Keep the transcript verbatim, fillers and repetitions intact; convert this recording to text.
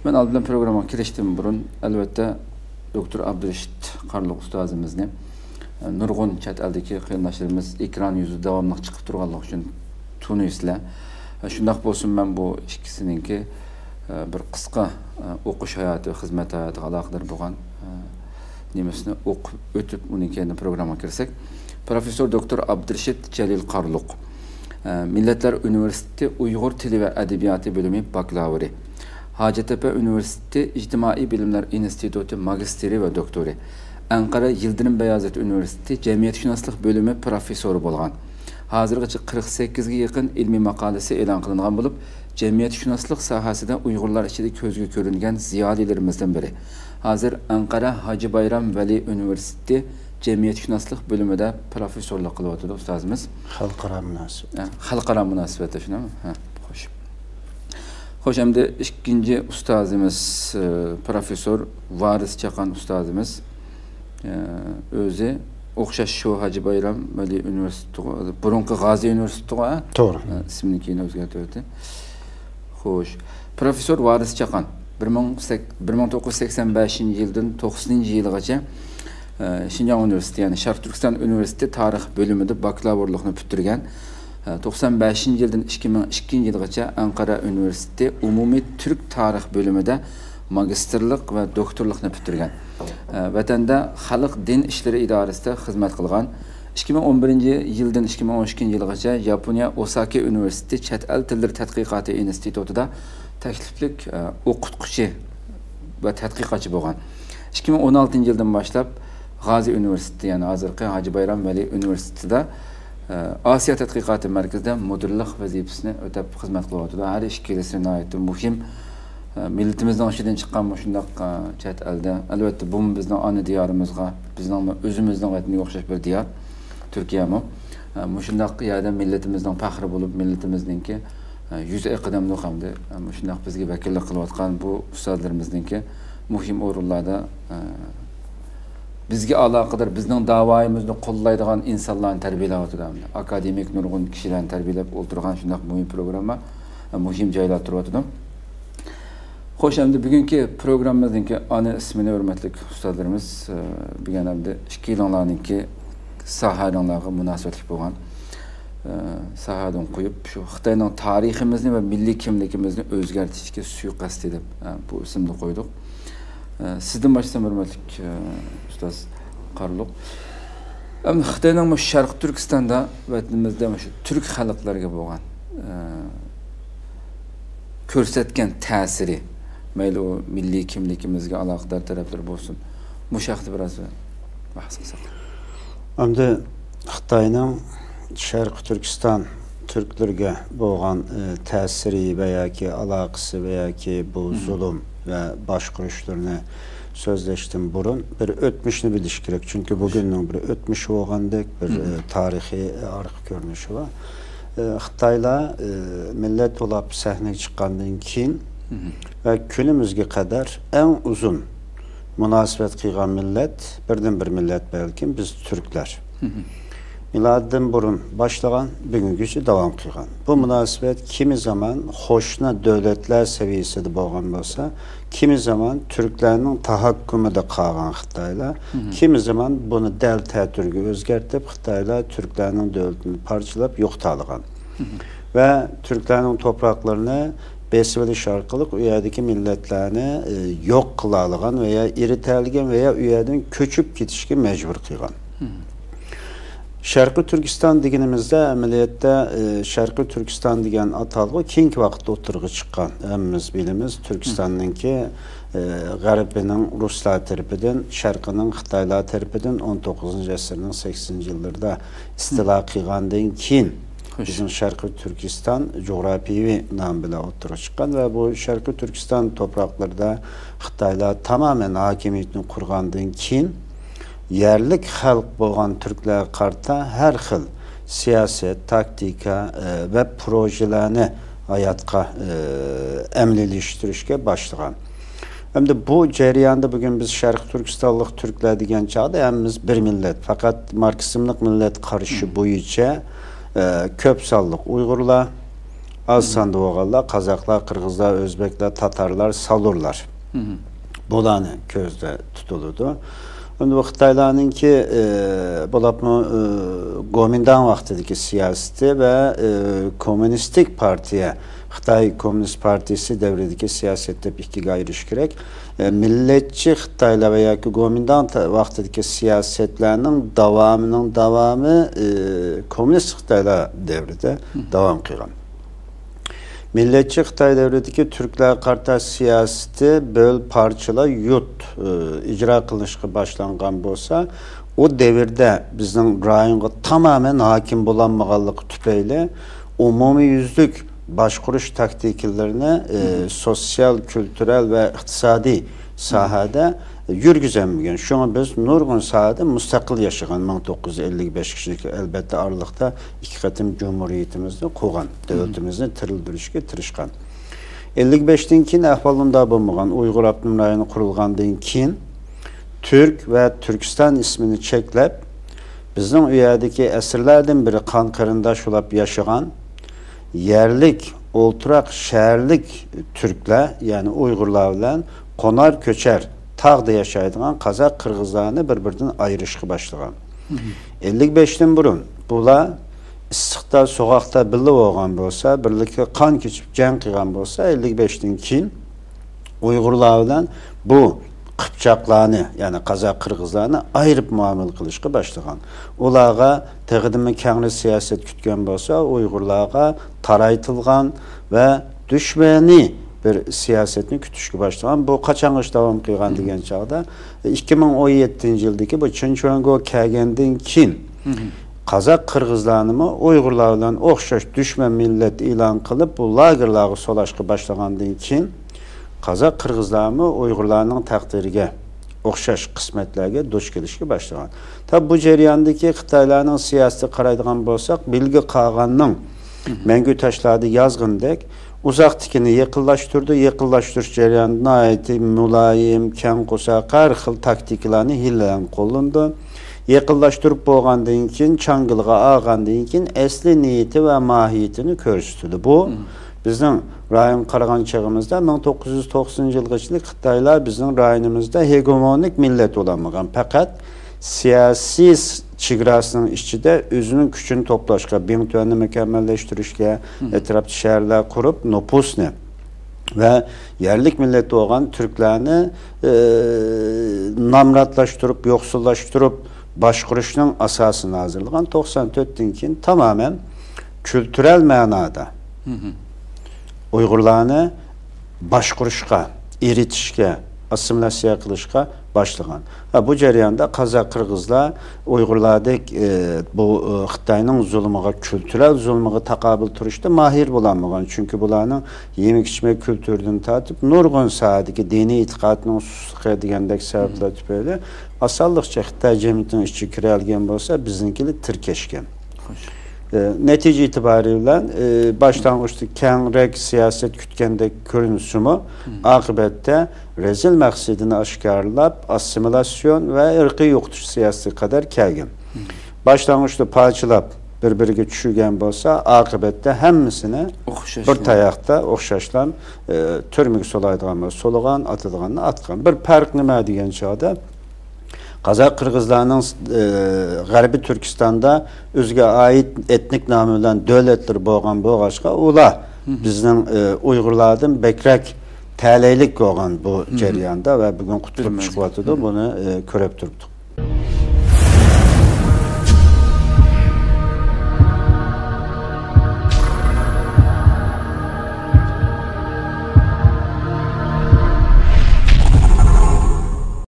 Ben aldım programa kiriştim burun. Elbette Doktor Abdurrashid Qarluq ustazimizni nurg'un chet eldagi qarindoshlarimiz ekran yüzü davomli chiqib turganligi uchun tunislar. Shundaq bo'lsin, men bu ikkisininki bir qisqa o'qish hayoti, xizmat hayoti aloqador bo'lgan nemisini o'qib o'tib uning keyin programma kirsak. Professor Doktor Abdurrashid Jalil Qarluq. Millatlar Üniversitesi Uyg'ur tili ve edebiyatı bölümü bakalavri. Hacettepe Üniversitesi İctimai Bilimler İnstitutu magisteri ve doktori. Ankara Yıldırım Beyazıt Üniversitesi Cemiyetşünaslık bölümü profesörü bolgan. Hazırgacha qirq sakkizga yaqin ilmiy maqolasi e'lon qilingan bo'lib, cemiyetşünaslık sahasida Uyg'urlar ichida ko'zga ko'ringan ziyolilarimizdan biri. Hozir Ankara Hacı Bayram Veli Üniversitesi Cemiyetşünaslık bölümünde profesörlük qilib ustazimiz. Xalqaro munosabat. Xalqaro munosabatda shunami? Ha, xo'sh. Xo'sh, endi ikkinchi ustazimiz profesör Varis Chaqan ustazimiz o'zi o'xshash shu Hacı Bayram Veli Üniversitesi, burunqi G'azi Üniversitesi, to'g'ri. Ismini keyin o'zgartirdi. Xo'sh, profesör Varis Chaqan bir ming to'qqiz yuz sakson beshinchi yildan to'qsoninchi yilgacha Şinjan Üniversitesi, yani Şarkı Türkistan Üniversitesi tarix bölümünde bakalavrluğunu bitirgen. to'qson beshinchi yildan ikki ming ikkinchi yilgacha Ankara Üniversitesi Umumi Türk Tarix bölümünde magisterlik ve doktorlukni bitirgen. Vatanda Xalq Din İşleri İdarasida xizmat qilgan. ikki ming o'n birinchi yildan ikki ming o'n ikkinchi yilgacha Yaponiya Osaka Üniversitesi Chet el tilleri tadqiqoti institutida takliflik o'qituvchi va tadqiqotchi bo'lgan. ikki ming o'n oltinchi yildan boshlab G'azi Üniversitesi, yani hozirgi Hacı Bayram Veli Üniversitesi'de Asya Tadqiqoti Merkezida mudirlik vazifasini o'tab xizmat qilyapti. Har ikkalasi nihoyatda muhim millatimizning ichidan chiqqan shundoq chet elda, albatta bu bizning ona diyorimizga, bizning o'zimizning vataniga o'xshash bir diyor, Turkiyami. Shundoq yerda millatimizning faxri bo'lib, millatimizningki yuz qadamli hamda shundoq bizga vakillik qilayotgan bu ustozlarimizningki muhim o'rinlarda bizga aloqador bizning davoyimizni qo'llaydigan insonlarni tarbiyalayotdi. Akademik nurg'un kishilarni tarbiyalab o'ltirgan shunday muhim programma, muhim joylar turibdi. Xo'sh, endi bugungi programmamizning ana ismini hurmatli ustozlarimiz bugun endi ikki yillarningki sahalarga munosabatli bo'lgan sahadan qo'yib shu Xitoyning tariximizni va milliy kimligimizni o'zgartirishga suiqasd edib bu ismni qo'ydik. Sizden başlasam hürmetlik Ustaz Qarluq. Xitoyning bu Sharq Turkistonda vatanimizda shu Türk xalqlariga bo'lgan ko'rsatgan ta'siri, mayli o milliy kimligimizga aloqador taraflar bo'lsin. Bu haqida biroz bahs qilsak. Endi Xitoyning Sharq Turkiston Türklerge bo'lgan ta'siri va yoki aloqasi va yoki bu zulm ve başkuruşlarını sözleştim burun bir ötmüşünü biliş gerek. Çünkü bugünün bir ötmüşü olgandık bir e, tarihi arıq görünüşü var. Xitayla e, millet olap sahneye çıkandan keyin ve günümüzge kadar en uzun münasebet kıygan millet, birden bir millet belki biz Türkler. Miladdan burun başlayan bugünküsü devam kılgan. Bu münasebet kimi zaman hoşna devletler seviyesinde bo'lgan bo'lsa, kimi zaman Türklerinin tahakkümüde kalgan Xitayla, kimi zaman bunu del təturga özgertip Xitayla Türklerinin devletini parçalap yoqtalgan. Ve Türklerinin topraklarını besveliş arkalık üyedeki milletlerini e, yok kılalıgan veya iritalgan veya üyeden köçüp gitişki mecbur kılgan. Şarkı Türkistan degenimizde ameliyette e, Şarkı Türkistan degen atalgı keyinki vaqtda o'tirg'i chiqqan. Hammamiz bilamiz Türkistan'ınki e, G'arbinin Ruslar tarafidan, Şarkının Xitoylar tarafidan o'n to'qqizinchi asrning saksoninchi yillarda istilo qilgandan keyin bizim Şarkı Türkistan coğrafiyevi nam bilan o'tirg'i chiqqan ve bu Şarkı Türkistan topraklarida Xitoylar tamamen hakimiyetini qurgandan keyin yerlik xalq bo'lgan Türkler qarta her xil siyaset, taktika e, ve projelerni hayatga e, emliliştirishga başlagan. Hem de bu jarayonda bugün biz Sharq Turkistonlik Türkler degan chaqda hammamiz bir millet. Fakat Marksizmlik millet qarshi bo'yicha e, ko'p sonliq Uyg'urlar, az sanda oğanlar, Qazaqlar, Qırğızlar, Özbekler, Tatarlar, Salurlar. Bularni ko'zda tutulurdu. Endi bu Xitoylarning ki e, bo'lapmi e, Gomindan vaqtidagi siyosati va e, kommunistik partiya, Xitoy Komünist Partisi devridagi siyosat deb ikkiga ayirish kerak. E, millatchi Xitoylar va yoki Gomindan vaqtidagi siyosatlarning davomining davomi e, kommunist Xitoylar devrida davom qilgan. Milletçi Xitoy devridagi Türkler qarta siyosati böl parçala yut e, icra qilishga boshlangan bo'lsa, o devirde bizning rayonga tamamen hakim bo'lanmaganligi tufayli umumiy yuzlik boshqarish taktikalarni e, sosyal, kültürel ve iqtisodiy sahada yürgüzemgen. Şuna biz nurgun sahada müstakil yaşayan ming to'qqiz yuz ellik besh kishilik elbette aralıkta iki katım cumhuriyetimizde koğan, devletimizde tirildirishga tirishgan. ellik beshdan keyin ahvolunda bo'lmagan Uyg'ur avtonom rayoni qurilgandan keyin Türk ve Türkistan ismini cheklab, bizning u yerdagi asrlardan beri qon qarindosh bo'lib yashagan yerlik, o'ltiraq shaharlik Türkler, yani Uyg'urlar bilan qonar ko'char tağda yaşaydigan Qazaq Qırğızlarni bir-biridan ayırışga başlagan. ellik beshdan burun bular issiqda, soğaqda birga bo'lgan bo'lsa, birlikda qon kechib jang qilgan bo'lsa, ellik beshdan keyin Uyg'urlar bilan bu Qıpçaqlarni, yani Qazaq Qırğızlarni ayırıp muomala qilishga başlagan. Ularga taqdimi kengri siyosat kutgan bo'lsa, Uyg'urlarga taraytilgan ve düşmeni bir siyasetini kütüşkü başlayan, bu kaçanış devam kılgan degen çağda ikki ming o'n yettinchi yıldaki bu Chunchongo kelgenden keyin Qazaq Qırğızlarni Uyg'urlar bilan o'xshash düşman millet ilan qilib, bu lagerlarga solashga başlagandan keyin Qazaq Qırğızlarni Uyg'urlarning taqdiriga o'xshash qismatlarga duch kelishga başlagan. Tabi bu jarayondagi Xitoylarning siyosatiga qaraydigan bo'lsak, bilgi qolganning mangu tashladi yozg'indek uzaktikini yakınlaştırdı, yakınlaştırış jarayonida ait mulayim, keng qo'saq, har xil taktikalarni hillan qo'llandi. Yakınlaştırıp bo'lgandan keyin changilga olgandan keyin asli niyati va mohiyatini ko'rsatdi. Bu bizning rayon qaragan chog'imizda ming to'qqiz yuz to'qsoninchi yilgacha Xitoylar bizning rayonimizda hegemonik millat bo'lmagan, faqat siyosiy chegarasining ichida o'zining kuchini to'plashga, bentuvani mukammalashtirishga, etrafda shaharlar qurib, nüfusni ve yerlik millet olan Türklarni e, namratlaştırıp, yoksullaştırıp, boshqarishning asosini hazırlagan. to'qson to'rtdan keyin tamamen kültürel manada Uyg'urlarni boshqarishga, eritishga, assimilyatsiya qilishga başlagan. Ha, bu jarayonda Qazaq Qırğızlar Uyg'urlardek e, bu e, Xitoyning zulmiga, kültürel zulmiga taqobil turishda mahir bo'lmagan. Çünkü bularning yemek içmek kültüründen tatip nurgun sahadagi diniy e'tiqodning susqi degandek sabablar tufayli asalliqcha Xitoy jamiyatining ichiga kiralgan bo'lsa, biznikilar tirkashgan. E, netice itibariyle e, başlangıçta kengrek siyaset kütkendek görünüşümü akıbette rezil maksidini aşkarlap assimilasyon ve ırkı yokutuş siyaseti kadar kelgen. Başlangıçta parçalap birbirine düşürgen bolsa akıbette hemmisine bir tayakta okşaşlan e, türmük solaydıgan, soluğan, atıdığanını atkan. Bir fark nima degen çağda Qazaq Qırğızlarning e, G'arbiy Türkistan'da o'ziga ait etnik nomi bilan davlatlar bo'lgan bo'lg'achqa, ular bizning e, Uyg'urlardan bekrak ta'laylik bo'lgan bu jarayonda va bugun qutulib chiqyapti, buni e, ko'rib turibdik.